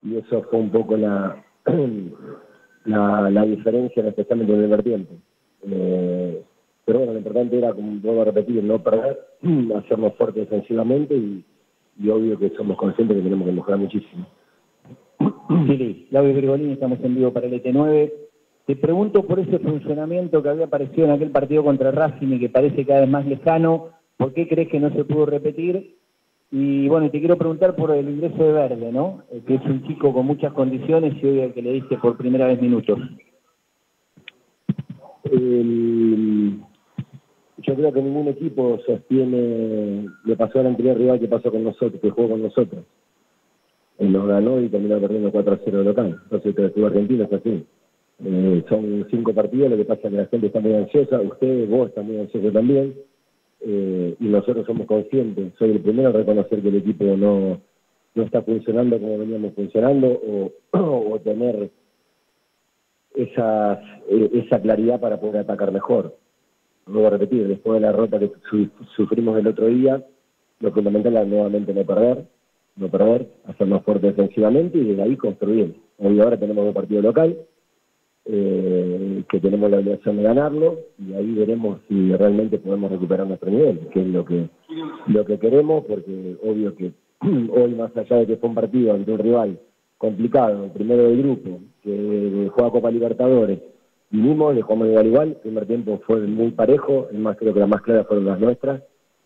y eso fue un poco la diferencia, especialmente en el primer tiempo. Pero bueno, lo importante era, como vuelvo a repetir, no perder, hacernos fuertes defensivamente y obvio que somos conscientes que tenemos que mejorar muchísimo. Sí, Claudio Virgolini, estamos en vivo para el ET9. Te pregunto por ese funcionamiento que había aparecido en aquel partido contra Racing y que parece cada vez más lejano. ¿Por qué crees que no se pudo repetir? Y bueno, te quiero preguntar por el ingreso de Verde, ¿no? Que es un chico con muchas condiciones y hoy al que le diste por primera vez minutos. Yo creo que ningún equipo sostiene, le pasó al anterior rival que pasó con nosotros, que jugó con nosotros. Él nos ganó y terminó perdiendo 4-0 de local. Entonces el club argentino es así. Son 5 partidos, lo que pasa es que la gente está muy ansiosa, vos estás muy ansioso también, y nosotros somos conscientes. Soy el primero a reconocer que el equipo no está funcionando como veníamos funcionando, o tener esa claridad para poder atacar mejor. No voy a repetir, después de la derrota que sufrimos el otro día, lo fundamental es nuevamente no perder, hacernos fuertes defensivamente y desde ahí construir. Hoy ahora tenemos un partido local, que tenemos la obligación de ganarlo, y ahí veremos si realmente podemos recuperar nuestro nivel, que es lo que queremos, porque obvio que hoy, más allá de que fue un partido ante un rival complicado, el primero del grupo, que juega Copa Libertadores, vinimos, le jugamos igual, el primer tiempo fue muy parejo, creo que las más claras fueron las nuestras,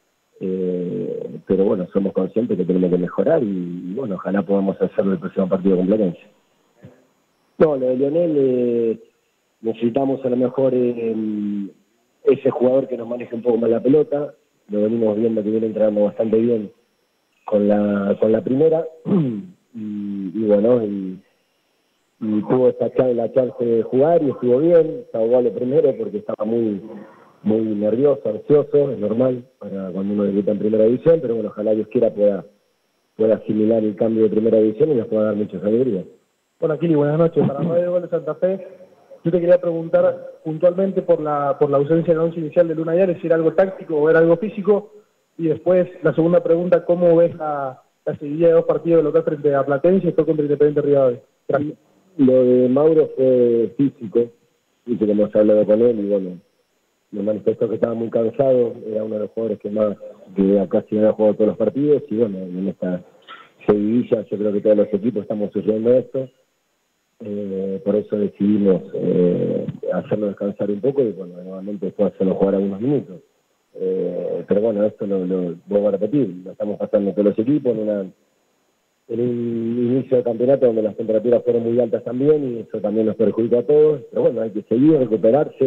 pero bueno, somos conscientes que tenemos que mejorar y bueno, ojalá podamos hacerlo el próximo partido con Platense. No, lo de Lionel, necesitamos a lo mejor ese jugador que nos maneje un poco más la pelota. Lo venimos viendo que viene entrando bastante bien con la primera y bueno, y tuvo la chance de jugar y estuvo bien. Estaba lo primero porque estaba muy nervioso, ansioso, es normal para cuando uno debuta en primera división, pero bueno, ojalá Dios quiera pueda asimilar el cambio de primera división y nos pueda dar muchas alegrías. Hola Kili, buenas noches. Para Radio Gol de Santa Fe, yo te quería preguntar puntualmente por la ausencia del once inicial de Luna Yares, si era algo táctico o era algo físico, y después la segunda pregunta, ¿cómo ves la seguidilla de 2 partidos de local frente a Platense y después contra Independiente Rivadavia? Gracias. Lo de Mauro fue físico, y que hemos hablado con él y bueno, me manifestó que estaba muy cansado, era uno de los jugadores que casi había jugado todos los partidos y bueno, en esta seguidilla yo creo que todos los equipos estamos sufriendo esto. Por eso decidimos hacerlo descansar un poco y bueno, nuevamente después hacerlo jugar algunos minutos. Pero bueno, esto lo vuelvo a repetir, lo estamos pasando todos los equipos en un inicio de campeonato donde las temperaturas fueron muy altas también y eso también nos perjudica a todos, pero bueno, hay que seguir, recuperarse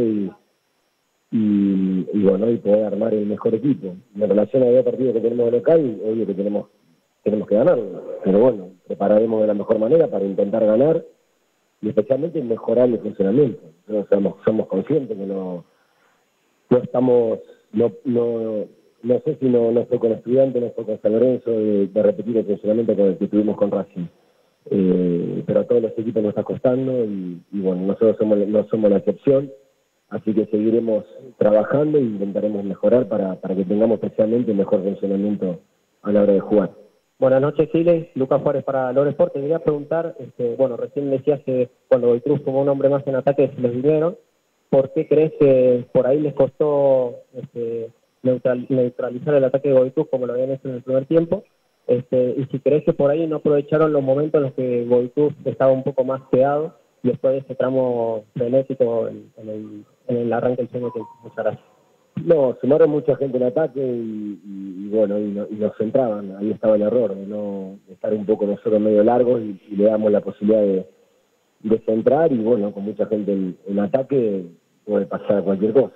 y bueno, y poder armar el mejor equipo. En relación a los partidos que tenemos de local, obvio que tenemos que ganarlo, pero bueno, prepararemos de la mejor manera para intentar ganar y especialmente mejorar el funcionamiento. Nosotros somos conscientes que no estamos, no sé si no fue con Estudiantes, no fue con San Lorenzo de repetir el funcionamiento con el que tuvimos con Racing. Pero a todos los equipos nos está costando y bueno, nosotros no somos la excepción, así que seguiremos trabajando e intentaremos mejorar para que tengamos especialmente un mejor funcionamiento a la hora de jugar. Buenas noches, Giles. Lucas Juárez para Lore Sport. Te quería preguntar, bueno, recién decías que cuando el Cruz como un hombre más en ataque se les vinieron. ¿Por qué crees que por ahí les costó neutralizar el ataque de Goicoechea como lo habían hecho en el primer tiempo? Y si crees que por ahí no aprovecharon los momentos en los que Goicoechea estaba un poco más quedado y después de ese tramo frenético en el arranque del segundo tiempo. Muchas gracias. No, sumaron mucha gente en ataque y bueno, y nos centraban. Ahí estaba el error de no estar un poco nosotros medio largos y le damos la posibilidad de centrar y bueno, con mucha gente en ataque puede pasar cualquier cosa.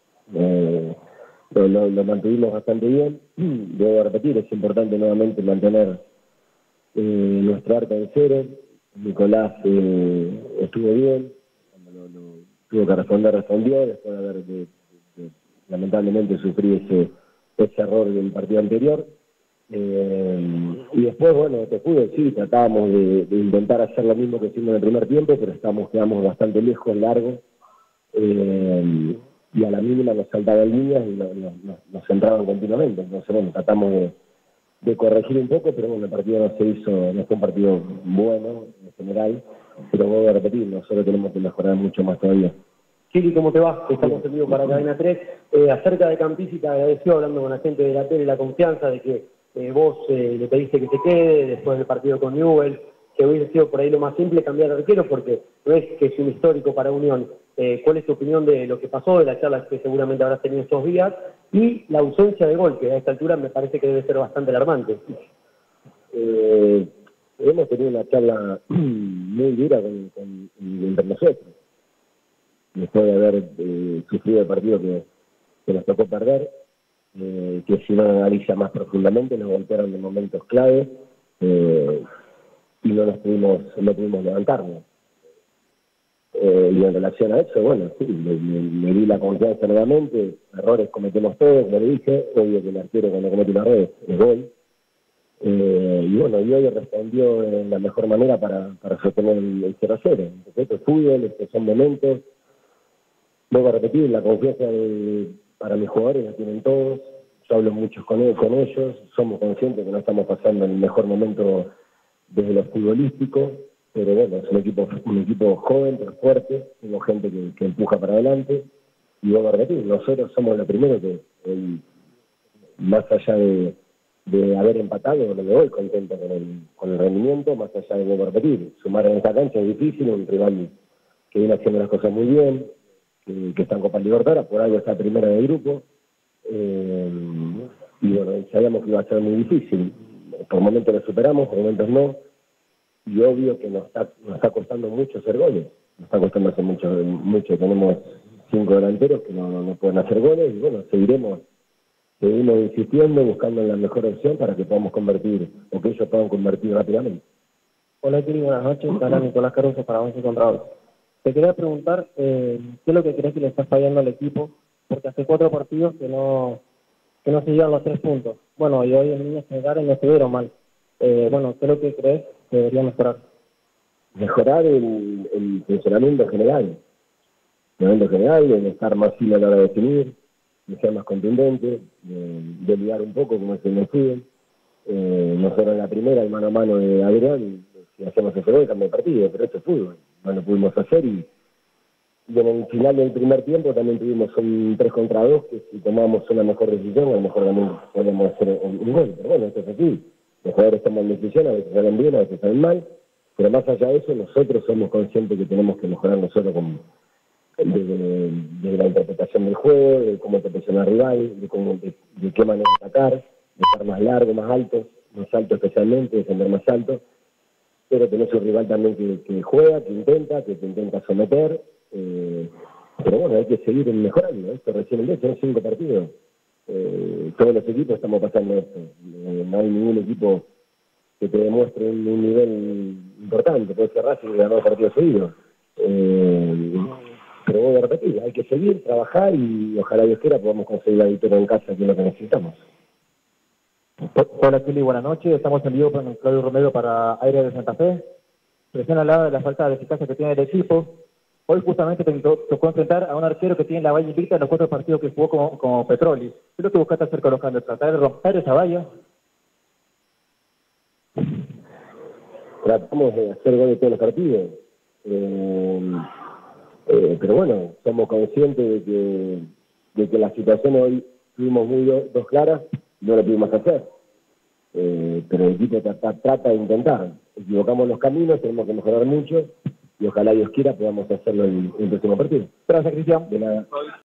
Lo mantuvimos bastante bien. Debo repetir, es importante nuevamente mantener nuestro arco en cero. Nicolás estuvo bien, cuando tuvo que respondió, después de haber lamentablemente sufrí ese error del partido anterior. Y después, bueno, te pude decir, tratábamos de intentar hacer lo mismo que hicimos en el primer tiempo, pero quedamos bastante lejos, largo, y a la mínima nos saltaban líneas y nos centraban continuamente. Entonces, bueno, tratamos de corregir un poco, pero bueno, el partido no se hizo, no fue un partido bueno en general, pero voy a repetir, nosotros tenemos que mejorar mucho más todavía. Chili, ¿cómo te va? Estamos en vivo para Cadena 3. Acerca de Campisi, te agradeció hablando con la gente de la tele la confianza de que vos le pediste que se quede después del partido con Newell, que hubiese sido por ahí lo más simple cambiar de arquero porque no es que es un histórico para Unión. ¿Cuál es tu opinión de lo que pasó, de las charlas que seguramente habrás tenido estos días y la ausencia de gol, que a esta altura me parece que debe ser bastante alarmante? Hemos tenido una charla muy dura entre nosotros, después de haber sufrido el partido que nos tocó perder, que si no analiza más profundamente nos golpearon en momentos clave y no pudimos levantarnos. Y en relación a eso, bueno, sí, me di la confianza nuevamente, errores cometemos todos, como le dije, obvio que el arquero cuando comete un error es gol. Y bueno, y hoy respondió de la mejor manera para sostener el 0-0. Entonces, esto es fútbol, estos son momentos. Vuelvo a repetir, la confianza para mis jugadores la tienen todos. Yo hablo mucho con ellos, somos conscientes que no estamos pasando el mejor momento desde lo futbolístico, pero bueno, es un equipo joven, pero fuerte, tenemos gente que empuja para adelante. Y vuelvo a repetir, nosotros somos lo primero que, más allá de haber empatado, no me voy contento con el rendimiento, más allá de, vuelvo a repetir, sumar en esta cancha es difícil, un rival que viene haciendo las cosas muy bien, que está en Copa Libertadores, por algo está primera del grupo, y bueno, sabíamos que iba a ser muy difícil. Por momentos lo superamos, por momentos no, y obvio que nos está costando mucho hacer goles, nos está costando hacer mucho. Tenemos 5 delanteros que no pueden hacer goles, y bueno, seguimos insistiendo, buscando la mejor opción para que podamos convertir, o que ellos puedan convertir rápidamente. Hola, Kiri, buenas noches. Hola, Nicolás Caruso para 11 contra 2. Te quería preguntar, ¿qué es lo que crees que le está fallando al equipo? Porque hace 4 partidos que no se llevan los 3 puntos. Bueno, y hoy en líneas generales no se vieron mal. Bueno, ¿qué es lo que crees que debería mejorar? Mejorar el funcionamiento general. En estar más fino a la hora de definir, de ser más contundente, de ligar un poco como es en el fútbol. Nosotros en la primera, el mano a mano de Adrián, si hacemos ese gol, cambia el partido, pero eso es fútbol. No lo pudimos hacer y en el final del primer tiempo también tuvimos un 3 contra 2, que si tomábamos una mejor decisión, a lo mejor también podemos hacer un gol. Pero bueno, esto es así. Los jugadores toman decisiones, a veces salen bien, a veces salen mal, pero más allá de eso, nosotros somos conscientes que tenemos que mejorar nosotros de la interpretación del juego, de cómo interpretar al rival, de qué manera atacar, de estar más largo, más alto especialmente, defender más alto, pero tenés un rival también que juega, que te intenta someter, pero bueno, hay que seguir mejorando. Esto recién son 5 partidos. Todos los equipos estamos pasando esto. No hay ningún equipo que te demuestre un nivel importante. Puede ser Racing que ganó 2 partidos seguidos. Pero voy a repetir, hay que seguir, trabajar y ojalá Dios quiera podamos conseguir la victoria en casa, que es lo que necesitamos. Hola, Kili, buenas noches. Estamos en vivo con Claudio Romero para Aire de Santa Fe. Recién hablaba de la falta de eficacia que tiene el equipo. Hoy justamente te tocó enfrentar a un arquero que tiene la valla invicta en los 4 partidos que jugó como Petroli. ¿Qué es lo que buscaste hacer con los cambios? ¿Tratar de romper esa valla? Tratamos de hacer goles todos los partidos. Pero bueno, somos conscientes de que la situación hoy tuvimos dos claras y no lo pudimos hacer. Pero el equipo trata de intentar. Equivocamos los caminos, tenemos que mejorar mucho y ojalá Dios quiera podamos hacerlo en el próximo partido. Gracias, Cristian. De nada.